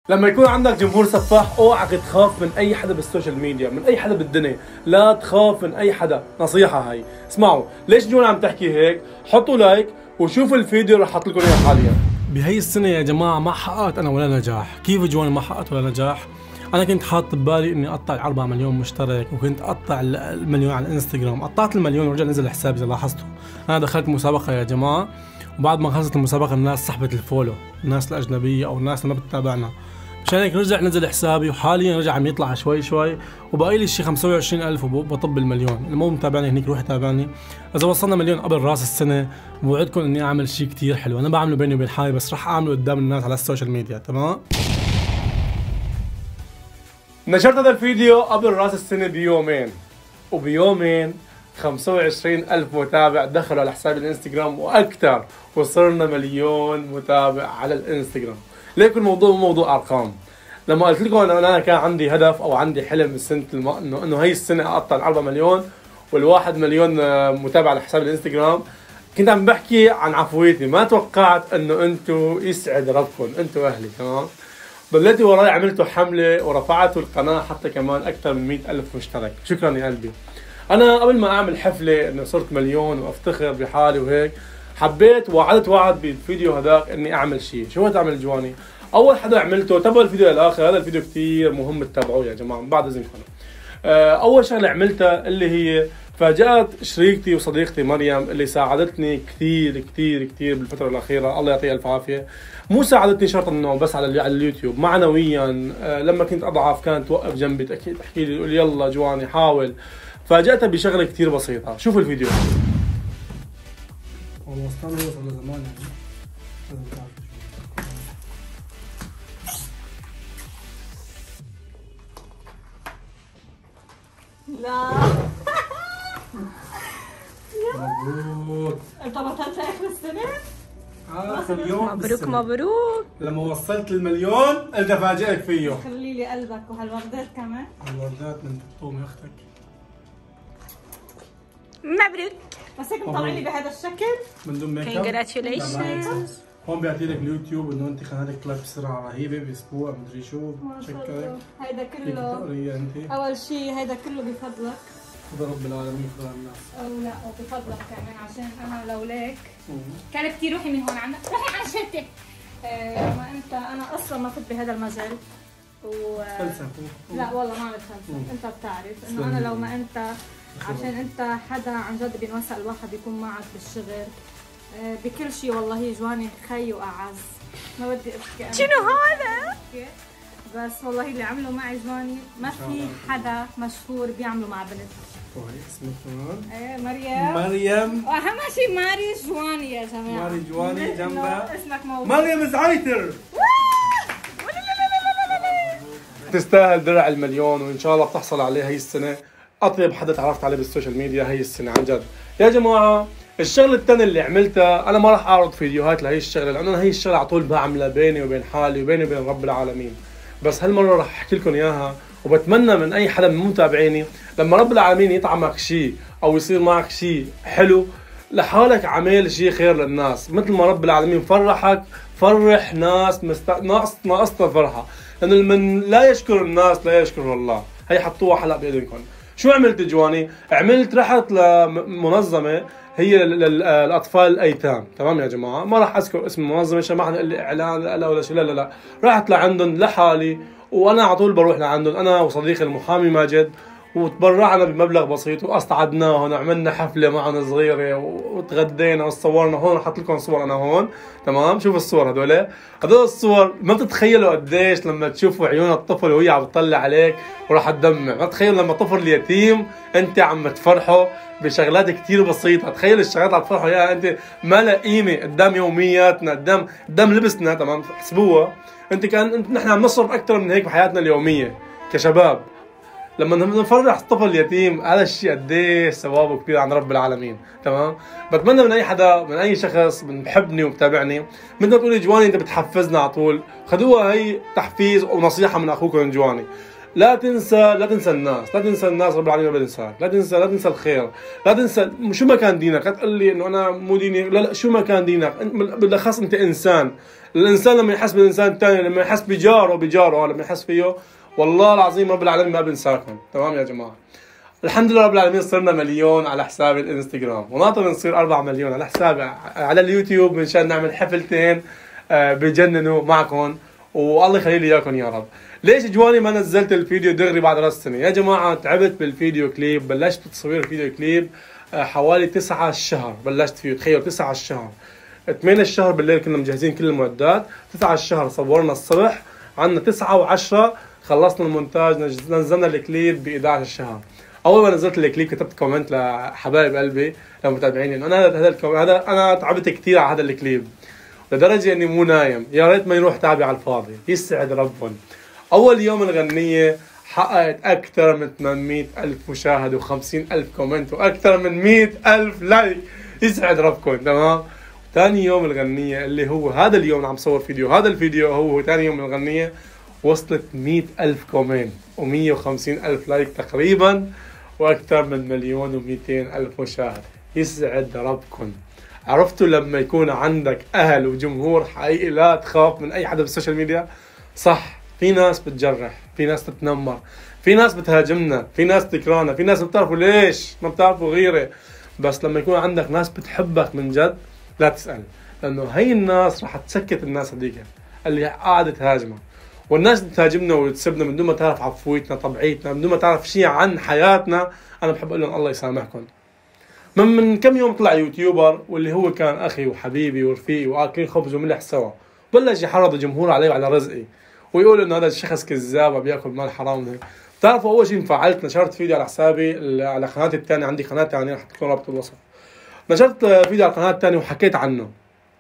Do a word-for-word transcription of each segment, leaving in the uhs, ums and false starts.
لما يكون عندك جمهور سفاح اوعك تخاف من اي حدا بالسوشيال ميديا، من اي حدا بالدنيا، لا تخاف من اي حدا، نصيحة هاي. اسمعوا، ليش جون عم تحكي هيك؟ حطوا لايك وشوفوا الفيديو اللي رح احط لكم اياه حاليا. بهي السنة يا جماعة ما حققت انا ولا نجاح، كيف جواني ما حققت ولا نجاح؟ انا كنت حاطط ببالي اني اقطع أربعة مليون مشترك، وكنت اقطع المليون على الانستغرام، قطعت المليون ورجع نزل حسابي اذا لاحظتوا. انا دخلت مسابقة يا جماعة، وبعد ما خلصت المسابقة الناس سحبت الفولو، الناس الأجنبية أو الناس اللي ما بتتابعنا، مشان هيك رجع نزل حسابي، وحاليا رجع عم يطلع شوي شوي، وبقي لي شي خمسة وعشرين ألف وبطب المليون. اللي مو متابعني هنيك روح تابعني. إذا وصلنا مليون قبل راس السنة بوعدكم إني أعمل شي كتير حلو، أنا بعمله بيني وبين حالي بس رح أعمله قدام الناس على السوشيال ميديا، تمام؟ نشرت هذا الفيديو قبل راس السنة بيومين، وبيومين خمسة وعشرين ألف متابع دخلوا على حساب الانستغرام واكثر، وصرنا مليون متابع على الانستغرام. ليك الموضوع مو موضوع ارقام. لما قلت لكم انه انا كان عندي هدف او عندي حلم السنه الم... انه انه هي السنه اقطع أربعة مليون والواحد مليون متابع على حساب الانستغرام، كنت عم بحكي عن عفويتي. ما توقعت انه انتم يسعد ربكم، انتم اهلي، تمام؟ ضليتوا وراي، عملتوا حمله ورفعتوا القناه حتى كمان اكثر من مئة ألف مشترك. شكرا يا قلبي. انا قبل ما اعمل حفله انه صرت مليون وافتخر بحالي وهيك، حبيت وعدت وعد بالفيديو هذاك اني اعمل شيء. شو تعمل جواني؟ اول حدا عملته، تابعوا الفيديو للاخر، هذا الفيديو كثير مهم تتابعوه يا جماعه بعد اذنكم. اول شغله عملتها اللي هي فاجأت شريكتي وصديقتي مريم اللي ساعدتني كثير كثير كثير بالفتره الاخيره، الله يعطيها الف عافيه. مو ساعدتني شرط انه بس على اليوتيوب، معنويا. لما كنت اضعف كانت توقف جنبي تحكي لي تقول يلا جواني حاول. فاجأتها بشغله كثير بسيطه. شوفوا الفيديو. والله استنى وصل زمان لا مبروك. انت بطلت اخر السنه؟ اخر يوم مبروك مبروك. لما وصلت المليون قلت افاجئك فيه. خلي لي قلبك وهالوردات كمان. الوردات من بطوم اختك. مبروك. بس هيك مطلع لي بهذا الشكل من دون ميك اب. كونجراتيوليشنز. هون بيعطي لك اليوتيوب انه انت خلينا لك لايف بسرعه رهيبه باسبوع مدري شو. ما شاء الله. هيدا كله انت اول شيء هيدا كله بفضلك. بفضل رب العالمين بفضل الناس. او لا وبفضلك كمان، عشان انا لولاك كان كثير روحي من هون عنك، روحي عن شرتك. آه ما انت انا اصلا ما كنت بهذا المجال. و فلسفه. لا والله ما عملت فلسفه، انت بتعرف انه انا لو ما انت، عشان انت حدا عن جد بينوسع الواحد يكون معك بالشغل بكل شيء. والله جواني خي واعز، ما بدي احكي شنو هذا؟ بس والله اللي عملوا معي جواني ما في حدا مشهور بيعملوا مع بنت. طيب اسمك كمان؟ ايه مريم. مريم. واهم شيء ماري جواني يا جماعه. ماري جواني جنبها اسمك موجود. مريم زعيتر. تستاهل درع المليون، وان شاء الله بتحصل عليه هي السنه. اطيب حدا تعرفت عليه بالسوشيال ميديا هي السنه عن جد يا جماعه. الشغله الثانيه اللي عملتها، انا ما راح اعرض فيديوهات لهي الشغله لانه انا هي الشغله على طول بعملها بيني وبين حالي وبيني وبين رب العالمين. بس هالمره راح احكي لكم اياها، وبتمنى من اي حدا من متابعيني لما رب العالمين يطعمك شيء او يصير معك شيء حلو لحالك، عمل شيء خير للناس. مثل ما رب العالمين فرحك فرح ناس مست... ناقص ناقصنا فرحه، لانه من لا يشكر الناس لا يشكر الله. هي حطوها حلقه باذنكم. شو عملت جواني؟ عملت رحت لمنظمه هي للاطفال الايتام، تمام يا جماعه؟ ما راح اذكر اسم المنظمه عشان ما حدا يقول لي اعلان لا ولا شيء، لا لا لا. رحت لعندهم لحالي، وانا على طول بروح لعندهم انا وصديقي المحامي ماجد، وتبرعنا بمبلغ بسيط واستعدناهم وعملنا حفله معنا صغيره وتغدينا وصورنا. هون حط لكم صور انا هون، تمام؟ شوفوا الصور هذول، هذول الصور ما بتتخيلوا قديش لما تشوفوا عيون الطفل وهي عم تطلع عليك وراح تدمع. ما تخيلوا لما طفل يتيم انت عم تفرحه بشغلات كثير بسيطه. تخيل الشغلات عم تفرحوا اياها انت ما لها قيمه قدام يومياتنا، قدام قدام لبسنا، تمام؟ احسبوها انت. كان نحن عم نصرف اكثر من هيك بحياتنا اليوميه كشباب. لما نفرح طفل يتيم هذا الشيء قديش ثوابه كبير عند رب العالمين، تمام؟ بتمنى من اي حدا، من اي شخص بحبني ومتابعني، مثل ما تقولي جواني انت بتحفزنا على طول، خذوها هي تحفيز ونصيحه من اخوكم جواني. لا تنسى لا تنسى الناس، لا تنسى الناس، رب العالمين ما بينساك. لا تنسى لا تنسى الخير، لا تنسى شو ما كان دينك. لا تقول لي انه انا مو ديني، لا لا، شو ما كان دينك بالاخص انت انسان. الانسان لما يحس بالانسان الثاني، لما يحس بجاره بجاره لما يحس فيه، والله العظيم رب العالمين ما بينساكم. تمام يا جماعه؟ الحمد لله رب العالمين صرنا مليون على حساب الانستغرام، وناطر نصير أربعة مليون على حسابي على اليوتيوب مشان نعمل حفلتين بجننوا معكم، والله يخلي لي اياكم يا رب. ليش جواني ما نزلت الفيديو دغري بعد راس السنه؟ يا جماعه تعبت بالفيديو كليب، بلشت بتصوير الفيديو كليب حوالي تسعة الشهر، بلشت فيه تخيل تسعة الشهر. ثمانية الشهر بالليل كنا مجهزين كل المعدات، تسعة الشهر صورنا الصبح، عندنا تسعة وعشرة خلصنا المونتاج، نزلنا الكليب ب إحدى عشر الشهر. اول ما نزلت الكليب كتبت كومنت لحبايب قلبي لمتابعيني انه انا هذا هذا انا تعبت كثير على هذا الكليب لدرجه اني مو نايم، يا ريت ما يروح تعبي على الفاضي. يسعد ربهم. اول يوم الغنيه حققت اكثر من ثمانمئة الف مشاهد وخمسين الف كومنت واكثر من مئة الف لايك. يسعد ربكم. تمام. ثاني يوم الغنيه اللي هو هذا اليوم عم صور فيديو، هذا الفيديو هو ثاني يوم الغنيه، وصلت مئة الف كومنت ومئة وخمسين الف لايك تقريبا، واكثر من مليون ومئتين الف مشاهد. يسعد ربكم. عرفتوا لما يكون عندك اهل وجمهور حقيقي لا تخاف من اي حدا بالسوشيال ميديا؟ صح، في ناس بتجرح، في ناس تتنمر، في ناس بتهاجمنا، في ناس تكرانا، في ناس ما بتعرفوا ليش، ما بتعرفوا غيره. بس لما يكون عندك ناس بتحبك من جد لا تسأل، لانه هي الناس رح تسكت الناس هذيك اللي قاعده تهاجمك. والناس اللي تهاجمنا وتسبنا من دون ما تعرف عفويتنا، طبيعتنا، من دون ما تعرف شيء عن حياتنا، انا بحب اقول لهم الله يسامحكم. من من كم يوم طلع يوتيوبر واللي هو كان اخي وحبيبي ورفيقي واكلين خبز وملح سوا، بلش يحرض الجمهور علي وعلى رزقي ويقول انه هذا الشخص كذاب وبياكل مال حرام. بتعرفوا اول شيء انفعلت، نشرت فيديو على حسابي على قناتي الثانيه، عندي قناه ثانيه رح تكون رابط الوصف. نشرت فيديو على القناه الثانيه وحكيت عنه.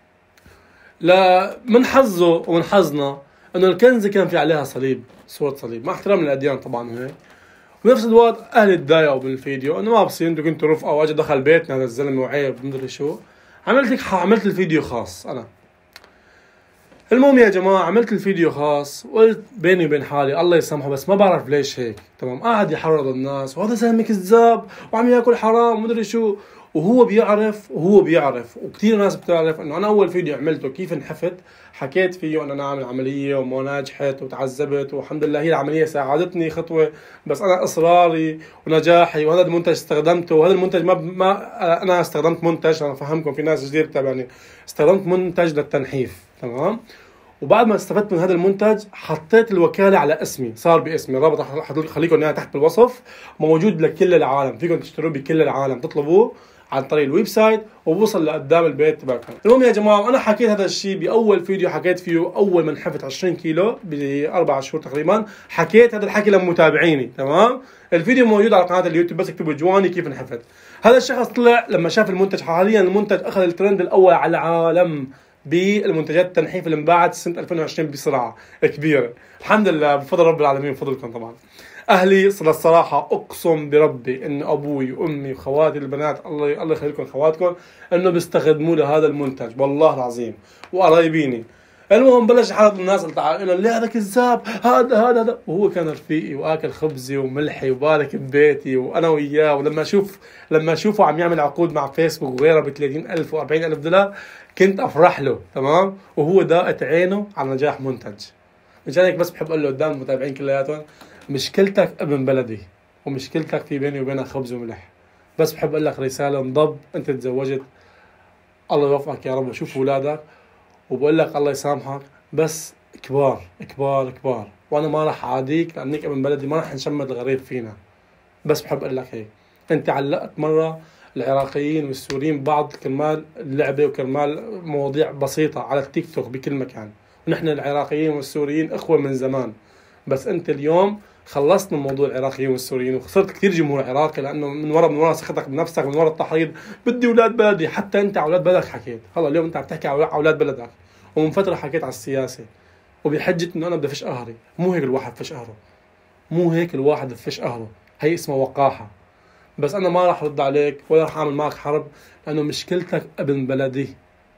لا من حظه ومن حظنا انه الكنزه كان في عليها صليب، صوره صليب، مع احترام الاديان طبعا وهيك. بنفس الوقت اهلي تضايقوا بالفيديو انه ما بصير انتوا كنتوا رفقه واجى دخل بيتنا هذا الزلمه وعيب مدري شو. عملت عملت الفيديو خاص انا. المهم يا جماعه عملت الفيديو خاص وقلت بيني وبين حالي الله يسامحه، بس ما بعرف ليش هيك. تمام. قاعد يحرض الناس وهذا زلمه كذاب وعم ياكل حرام ومدري شو، وهو بيعرف وهو بيعرف وكثير ناس بتعرف انه انا اول فيديو عملته كيف انحفت، حكيت فيه انه انا عامل عمليه وما نجحت وتعذبت، والحمد لله هي العمليه ساعدتني خطوه، بس انا اصراري ونجاحي وهذا المنتج استخدمته، وهذا المنتج ما, ما انا استخدمت منتج، انا افهمكم في ناس جديد بتابعني، استخدمت منتج للتنحيف. تمام. وبعد ما استفدت من هذا المنتج حطيت الوكاله على اسمي، صار باسمي، الرابط خليكم اياها تحت بالوصف، موجود لكل العالم، فيكم تشتروه بكل العالم، تطلبوه عن طريق الويب سايت وبوصل لقدام البيت تبعكم. المهم يا جماعه انا حكيت هذا الشيء باول فيديو حكيت فيه اول ما انحفت عشرين كيلو باربع شهور تقريبا، حكيت هذا الحكي لمتابعيني. تمام. الفيديو موجود على قناه اليوتيوب، بس اكتبوا جواني كيف انحفت. هذا الشخص طلع لما شاف المنتج، حاليا المنتج اخذ الترند الاول على العالم بالمنتجات التنحيف اللي انباعت سنه ألفين وعشرين بسرعه كبيره، الحمد لله بفضل رب العالمين وفضلكم طبعا. اهلي الصراحه اقسم بربي ان ابوي وامي وخواتي البنات الله الله يخليكم خواتكم انه بيستخدموا لهذا المنتج والله العظيم، وقرايبيني. المهم بلش يحرض الناس انه ليه هذا كذاب، هذا هذا هذا، وهو كان رفيقي واكل خبزي وملحي وبارك ببيتي وانا وياه. ولما اشوف لما اشوفه عم يعمل عقود مع فيسبوك وغيره ب ثلاثين ألف وأربعين ألف دولار كنت افرح له. تمام. وهو داقت عينه على نجاح منتج. مشان هيك بس بحب اقول له قدام المتابعين كلياتهم، مشكلتك ابن بلدي ومشكلتك في بيني وبينك خبز وملح. بس بحب اقول لك رساله، انضب، انت تزوجت، الله يوفقك يا رب وشوف اولادك، وبقول لك الله يسامحك، بس كبار كبار كبار، وانا ما راح اعاديك لانك ابن بلدي، ما راح نشمت الغريب فينا. بس بحب اقول لك هيك. انت علقت مره العراقيين والسوريين بعض كرمال اللعبه وكرمال مواضيع بسيطه على التيك توك بكل مكان، ونحن العراقيين والسوريين اخوه من زمان، بس انت اليوم خلصت من موضوع العراقيين والسوريين وخسرت كثير جمهور عراقي، لانه من ورا من ورا ثقتك بنفسك، من ورا التحريض بدي اولاد بلدي. حتى انت على اولاد بلدك حكيت، هلا اليوم انت عم تحكي على اولاد بلدك، ومن فتره حكيت على السياسه وبحجه انه انا بدي افش قهري. مو هيك الواحد بفش قهره، مو هيك الواحد بفش قهره، هي اسمها وقاحه. بس انا ما راح ارد عليك ولا راح اعمل معك حرب، لانه مشكلتك ابن بلدي،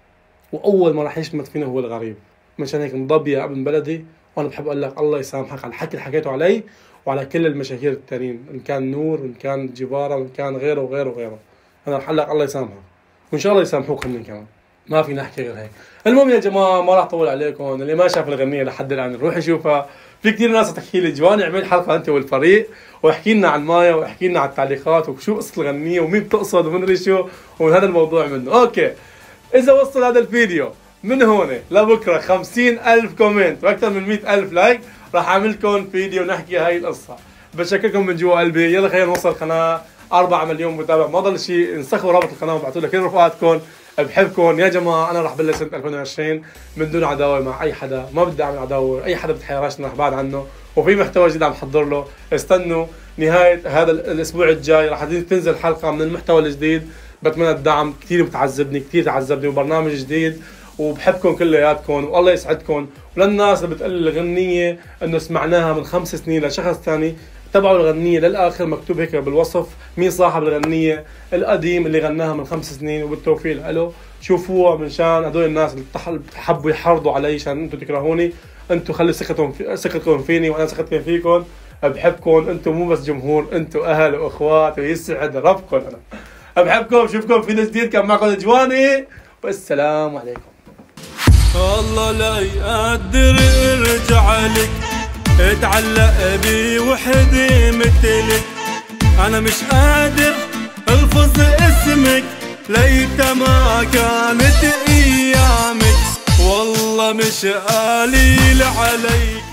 واول ما راح يشمت فينا هو الغريب. مشان هيك انضب يا ابن بلدي، وانا بحب اقول لك الله يسامحك على الحكي اللي حكيته علي وعلى كل المشاهير التانيين، ان كان نور وان كان جباره وان كان غيره وغيره وغيره. انا رح لك الله يسامحك وان شاء الله يسامحوك هن كمان، ما في نحكي غير هيك. المهم يا جماعه ما راح اطول عليكم، اللي ما شاف الغنيه لحد الان روح يشوفها. في كثير ناس تحكي لي جواني اعمل حلقه انت والفريق واحكي لنا عن مايا واحكي لنا عن التعليقات وشو قصه الغنيه ومين بتقصد ومدري شو، ومن هذا الموضوع منه. اوكي، اذا وصل هذا الفيديو من هون لبكره خمسين ألف كومنت واكثر من مئة ألف لايك راح اعمل لكم فيديو نحكي هاي القصه. بشكركم من جوا قلبي. يلا خلينا نوصل القناه أربعة مليون متابع. ما ضل شيء، انسخوا رابط القناه وابعثوا لكل رفقاتكم. بحبكم يا جماعه. انا راح بلش سنه ألفين وعشرين من دون عداوه مع اي حدا، ما بدي اعمل عداوه، اي حدا بتحيرشنا راح بعد عنه، وفي محتوى جديد عم حضر له. استنوا نهايه هذا الاسبوع الجاي راح تنزل حلقه من المحتوى الجديد. بتمنى الدعم، كثير بتعذبني كثير تعذبني، وبرنامج جديد، وبحبكم كلياتكم والله يسعدكم. وللناس اللي بتقول الغنيه انه سمعناها من خمس سنين لشخص ثاني، تبعوا الغنيه للاخر، مكتوب هيك بالوصف مين صاحب الغنيه القديم اللي غناها من خمس سنين، وبالتوفيق له. شوفوها من شان هدول الناس اللي حبوا يحرضوا علي عشان انتم تكرهوني. انتم خلي ثقتكم في ثقتكم فيني وانا ثقتي فيكم. بحبكم انتم، مو بس جمهور، انتم اهل واخوات ويسعد ربكم. انا بحبكم. اشوفكم في جديد. كان معكم جواني والسلام عليكم. الله لا يقدر ارجع لك، اتعلق بي وحدي مثلك. انا مش قادر الفظ اسمك، ليت ما كانت ايامك. والله مش قليل عليك.